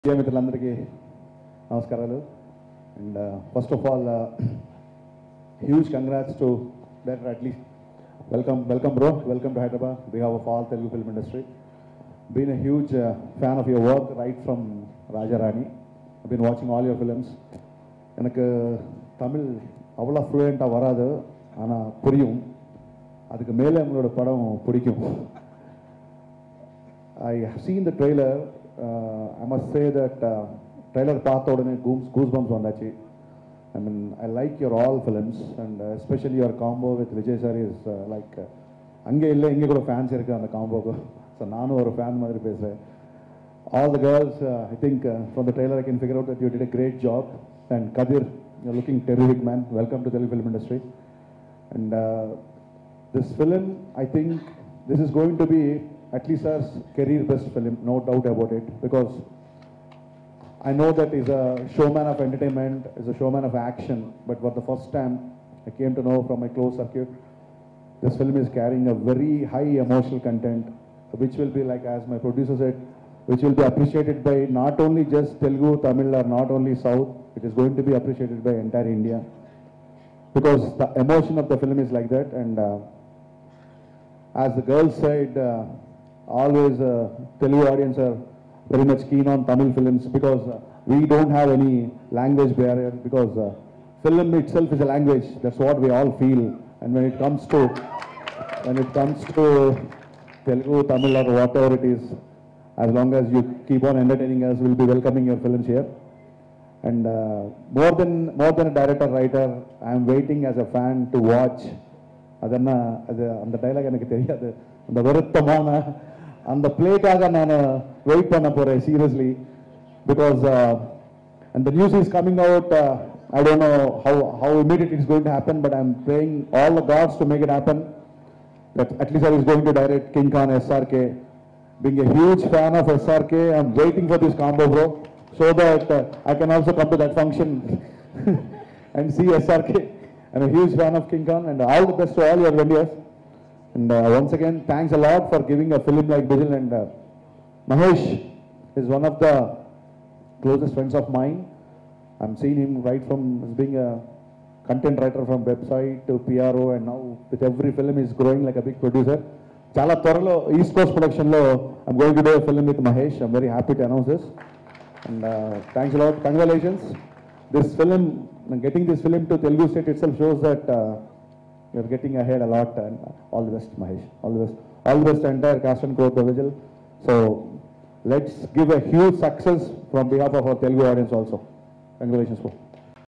Dear మిత్రులందరికీ నమస్కారాలు and first of all huge congrats to director at least welcome bro, welcome to Hyderabad on behalf of all Telugu film industry. Been a huge fan of your work right from Raja Rani. I've been watching all your films. எனக்கு தமிழ் அவ்வளோ ஃப்ளூயண்ட்டாக வராது, ஆனால் புரியும். அதுக்கு மேலே உங்களோட படம் பிடிக்கும். I have seen the trailer. I must say that trailer பார்த்த உடனே goosebumps வந்தாச்சு. I mean, I like your all films and especially your combo with Vijay sir is like அங்கே இல்லை இங்கே கூட ஃபேன்ஸ் இருக்குது அந்த காம்போக்கு. ஸோ நானும் ஒரு ஃபேன் மாதிரி பேசுகிறேன். All the girls, I think from the trailer I can figure out that you did a great job. And Kadir, you're looking terrific, man. Welcome to the Telugu film industry. And this film, I think this is going to be at least our career best film, no doubt about it. Because I know that he's a showman of entertainment, he's a showman of action. But for the first time, I came to know from my close circuit, this film is carrying a very high emotional content, which will be like, as my producer said, which will be appreciated by not only just Telugu, Tamil or not only South, it is going to be appreciated by entire India. Because the emotion of the film is like that. And as the girls said, always Telugu audience are very much keen on Tamil films because we don't have any language barrier, because film itself is a language. That's what we all feel. And when it comes to Telugu, Tamil or whatever it is, as long as you keep on entertaining us, we'll be welcoming your films here. And more than a director, writer, I am waiting as a fan to watch. Adanna அந்த dialogue எனக்கு தெரியாது. அந்த வருத்தமான அந்த பிளேக்காக நான் wait பண்ண போறேன் seriously. Because and the news is coming out. I don't know how immediate it's going to happen, but I'm praying all the gods to make it happen. That at least I was going to direct King Khan SRK. Being a huge fan of SRK, I'm waiting for this combo, bro, so that I can also come to that function and see SRK. I'm a huge fan of King Khan, and all the best to all your vendors. And once again, thanks a lot for giving a film like Bijil. And Mahesh is one of the closest friends of mine. I'm seeing him right from being a content writer from website to PRO, and now with every film he's growing like a big producer. Chala Toralo East Coast production lo I'm going to do a film with Mahesh. I'm very happy to announce this. And thanks a lot. Congratulations. This film, getting this film to Telugu state itself shows that you're getting ahead a lot. And all the best, Mahesh. All the best. All the best to entire cast and crew of the Vigil. So let's give a huge success from behalf of our Telugu audience also. Congratulations, bro.